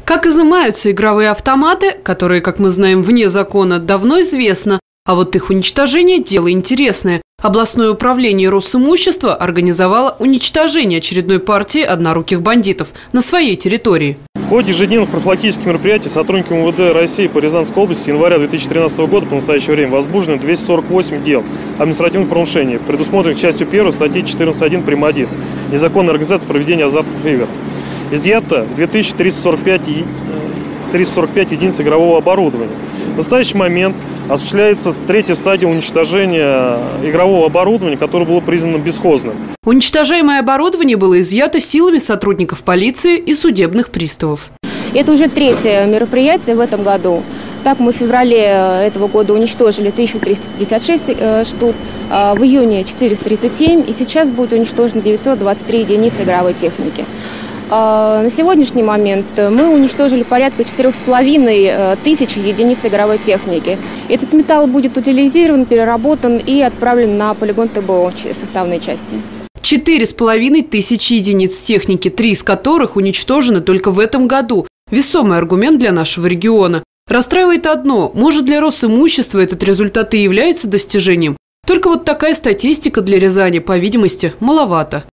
Как изымаются игровые автоматы, которые, как мы знаем, вне закона, давно известно, а вот их уничтожение – дело интересное. Областное управление Росимущества организовало уничтожение очередной партии одноруких бандитов на своей территории. В ходе ежедневных профилактических мероприятий сотрудники МВД России по Рязанской области с января 2013 года по настоящее время возбуждено 248 дел административных правонарушений, предусмотренных частью 1 статьи 14.1 прим. 1 «Незаконная организация проведения азартных игр». Изъято 2345 единиц игрового оборудования. В настоящий момент осуществляется третья стадия уничтожения игрового оборудования, которое было признано бесхозным. Уничтожаемое оборудование было изъято силами сотрудников полиции и судебных приставов. Это уже третье мероприятие в этом году. Так, мы в феврале этого года уничтожили 1356 штук, в июне 437, и сейчас будет уничтожено 923 единицы игровой техники. На сегодняшний момент мы уничтожили порядка 4500 единиц игровой техники. Этот металл будет утилизирован, переработан и отправлен на полигон ТБО составной части. 4500 единиц техники, 3 из которых уничтожены только в этом году. Весомый аргумент для нашего региона. Расстраивает одно – может, для Росимущества этот результат и является достижением. Только вот такая статистика для Рязани, по видимости, маловато.